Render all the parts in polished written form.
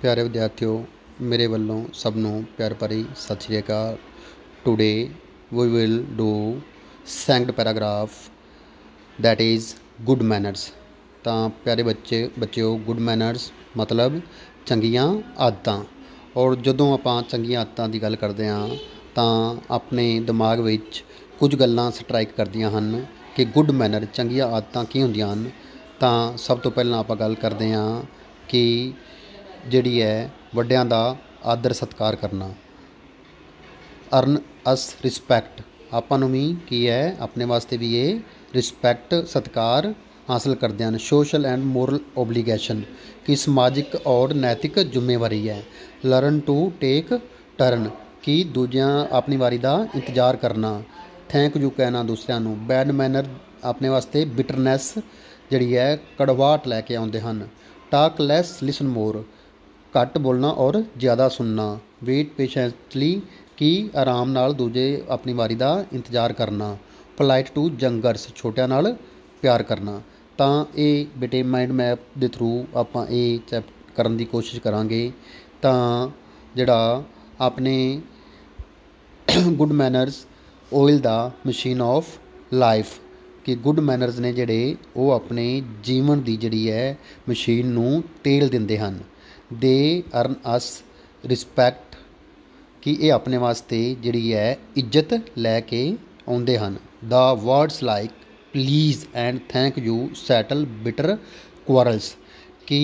प्यारे विद्यार्थियों, मेरे वालों सबनों प्यार भरी सत श्री अकाल। Today we will do second paragraph that is good manners. तो प्यारे बच्चों गुड मैनर्स मतलब चंगियां आदतां। और जदों आपां चंगियां आदतां की गल करते हैं तो अपने दिमाग विच कुछ गल्लां स्ट्राइक करदियां हन कि गुड मैनर चंगियां आदतां की हुंदियां हन। तो सब तो पहलां आपां गल करते हैं कि जिहड़ी है वड्डियां दा आदर सत्कार करना, अर्न अस रिस्पैक्ट। आपां नूं भी की है अपने वास्ते भी ये रिस्पैक्ट सत्कार हासिल करते हैं। सोशल एंड मोरल ओबलीगेशन की समाजिक और नैतिक जिम्मेवारी है। लर्न टू टेक टर्न की दूजियां अपनी वारी का इंतजार करना। थैंक यू कहना दूसरिਆਂ ਨੂੰ। बैड मैनर अपने वास्ते बिटरनैस जिहड़ी है कड़वाहट लैके आउंदे हन। टाक लैस लिसन मोर घट बोलना और ज़्यादा सुनना। वेट पेशेंटली की आराम नाल दूजे अपनी वारी का इंतजार करना। पोलाइट टू यंगर्स छोटिਆਂ नाल प्यार करना। तो ये बेटे माइंड मैप के थ्रू आपां ये चैप्टर करन दी कोशिश करांगे। तो जिहड़ा अपने गुड मैनर्स ऑयल दा मशीन ऑफ लाइफ कि गुड मैनर्स ने जिहड़े वो अपने जीवन की जिहड़ी है मशीन नूं तेल दिंदे हन। दे अर्न अस रिस्पैक्ट कि ये अपने वास्ते जिहड़ी है इज्जत लैके आउंदे हन। The words like please and thank you settle bitter quarrels कि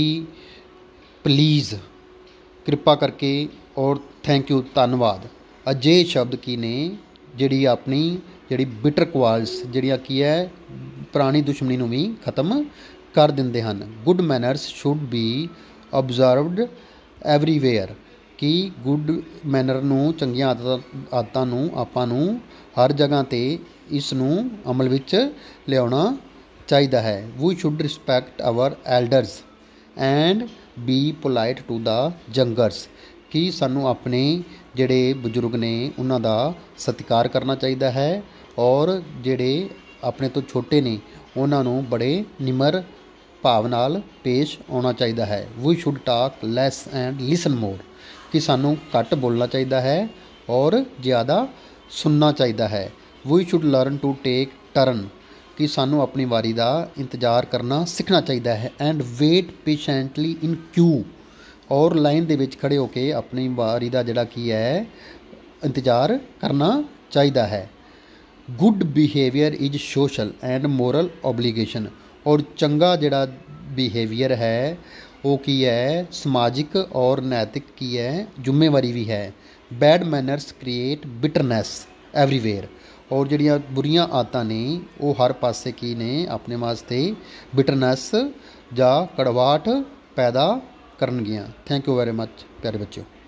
प्लीज़ कृपा करके और थैंक यू धन्नवाद अजे शब्द की ने जिहड़ी अपनी जिहड़ी बिटर क्वारल्स जिहड़ियां की है पुरानी दुश्मनी नूं भी खत्म कर दिंदे हन। Good manners should be observed everywhere कि गुड मैनर नूं चंगियां आदतां नूं आपां नूं हर जगह ते इस नूं अमल विच लियाउणा चाहीदा है। We should respect our elders and be polite to the youngers कि सानूं अपने जिहड़े बजुर्ग ने उन्हां दा सत्कार करना चाहीदा है और जिहड़े अपने तो छोटे ने उन्हां नूं बड़े निमर भाव नाल पेश आना चाहिए है। We should talk less and listen more कि सानू घट बोलना चाहिए है और ज़्यादा सुनना चाहिए है। We should learn to take turn कि सानू अपनी वारी का इंतजार करना सीखना चाहिए है। And wait patiently in queue और लाइन दे विच खड़े होके अपनी वारी का जिहड़ा की है इंतजार करना चाहिए है। Good behaviour is social and moral obligation और चंगा जिहड़ा बिहेवियर है वो की है समाजिक और नैतिक की है जिम्मेवारी भी है। Bad manners create bitterness everywhere और जिहड़ियां बुरियां आदतां ने वो हर पासे की ने अपने वास्ते बिटरनैस जां कड़वाहट पैदा करनगियां। थैंक यू वेरी मच प्यारे बच्चों।